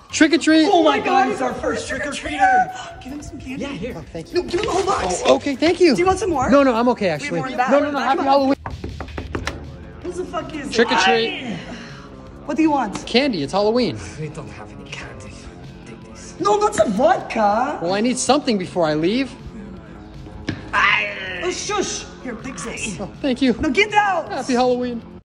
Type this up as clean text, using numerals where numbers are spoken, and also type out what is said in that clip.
Trick or treat. Oh my God, he's our first trick-or-treater. Give him some candy. Yeah, here. Oh, thank you. No, give him the whole box. Oh, okay, thank you. Do you want some more? No, I'm okay actually. more in the back. No, happy Halloween. What the fuck is Trick or it? treat. What do you want? Candy, it's Halloween. We don't have any candy. Take this. No, that's a vodka. Well, I need something before I leave. Oh, shush. Here, take this. Oh, thank you. Now get out. Happy Halloween.